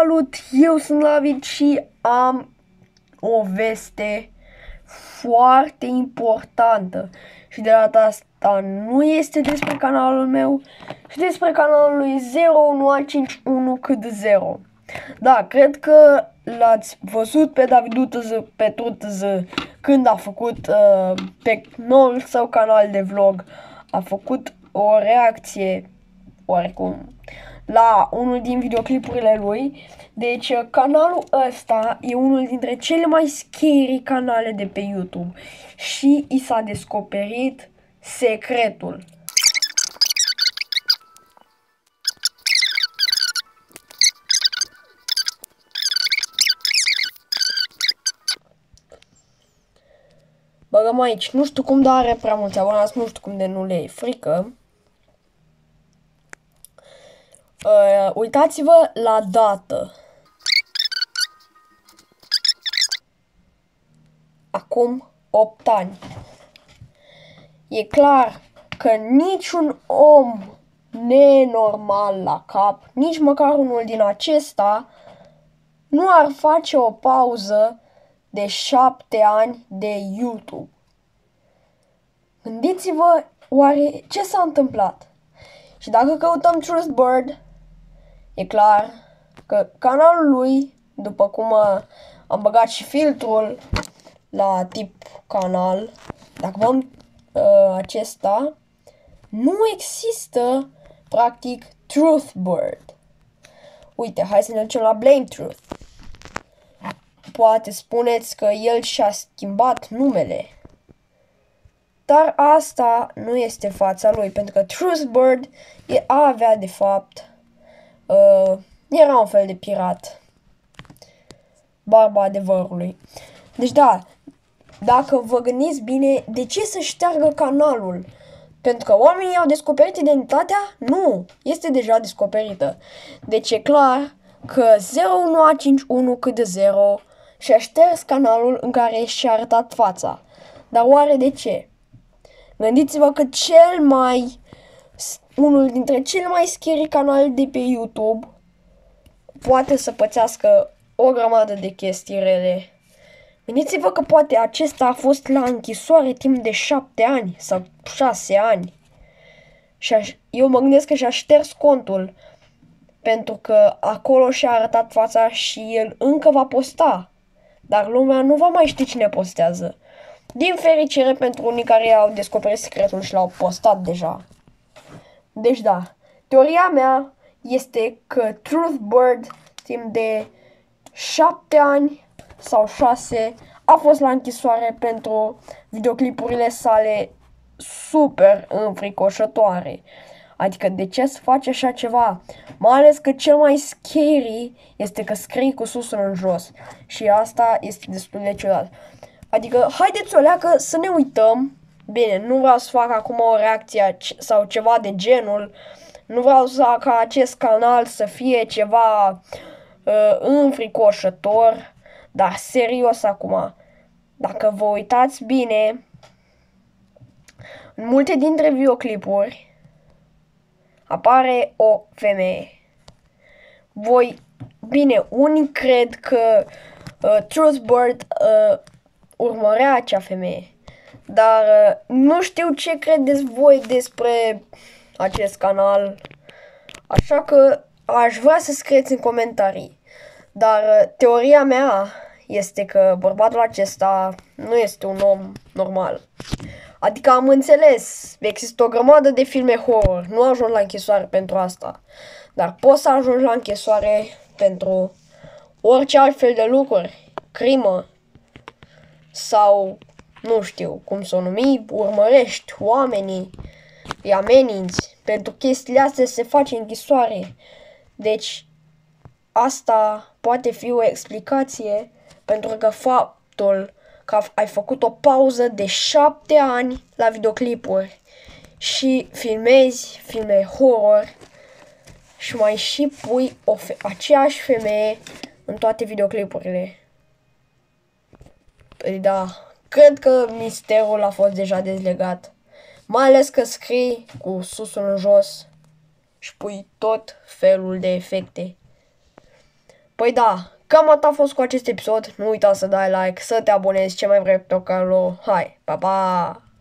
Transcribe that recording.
Salut, eu sunt David și am o veste foarte importantă. Și de data asta nu este despre canalul meu, ci despre canalul lui 0151 cât 0. Da, cred că l-ați văzut pe David pe TutZ când a făcut pe noul său canal de vlog. A făcut o reacție oarecum la unul din videoclipurile lui. Deci canalul ăsta e unul dintre cele mai scary canale de pe YouTube și i s-a descoperit secretul. Băgăm aici, nu știu cum, dar are prea mulți abonați, nu știu cum de nu le e frică. Uitați-vă la dată. Acum 8 ani. E clar că niciun om nenormal la cap, nici măcar unul din acesta, nu ar face o pauză de 7 ani de YouTube. Gândiți-vă oare ce s-a întâmplat. Și dacă căutăm TruthBird, e clar că canalul lui, după cum am băgat și filtrul la tip canal, dacă vom acesta, nu există practic TruthBird. Uite, hai să ne ducem la Blame Truth. Poate spuneți că el și-a schimbat numele, dar asta nu este fața lui, pentru că TruthBird avea de fapt, era un fel de pirat, barba adevărului. Deci da, dacă vă gândiți bine, de ce să șteargă canalul? Pentru că oamenii au descoperit identitatea? Nu, este deja descoperită. Deci e clar că 0151 cât 0 și-a șters canalul în care și-a arătat fața. Dar oare de ce? Gândiți-vă că unul dintre cele mai scary canale de pe YouTube poate să pățească o grămadă de chestii rele. Gândiți-vă că poate acesta a fost la închisoare timp de 7 ani sau 6 ani. Și eu mă gândesc că și-a șters contul pentru că acolo și-a arătat fața și el încă va posta. Dar lumea nu va mai ști cine postează. Din fericire pentru unii care au descoperit secretul și l-au postat deja. Deci da, teoria mea este că TruthBird timp de 7 ani sau 6 a fost la închisoare pentru videoclipurile sale super înfricoșătoare. Adică de ce să faci așa ceva? Mai ales că cel mai scary este că scrii cu susul în jos. Și asta este destul de ciudat. Adică haideți o leacă să ne uităm. Bine, nu vreau să fac acum o reacție sau ceva de genul. Nu vreau ca acest canal să fie ceva înfricoșător. Dar serios acum, dacă vă uitați bine, în multe dintre videoclipuri apare o femeie. Bine, unii cred că TruthBird urmărea acea femeie, dar nu știu ce credeți voi despre acest canal, așa că aș vrea să scrieți în comentarii. Dar teoria mea este că bărbatul acesta nu este un om normal. Adică am înțeles, există o grămadă de filme horror, nu ajung la închisoare pentru asta. Dar poți să ajungi la închisoare pentru orice altfel de lucruri, crimă sau nu știu cum să o numi, urmărești oamenii, îi ameninți, pentru chestiile astea se face închisoare. Deci asta poate fi o explicație pentru că faptul că ai făcut o pauză de 7 ani la videoclipuri și filmezi filme horror și mai și pui aceeași femeie în toate videoclipurile. Păi da, cred că misterul a fost deja dezlegat. Mai ales că scrii cu susul în jos și pui tot felul de efecte. Păi da, cam atât a fost cu acest episod. Nu uita să dai like, să te abonezi ce mai vrei pe canalul. Hai, pa, pa!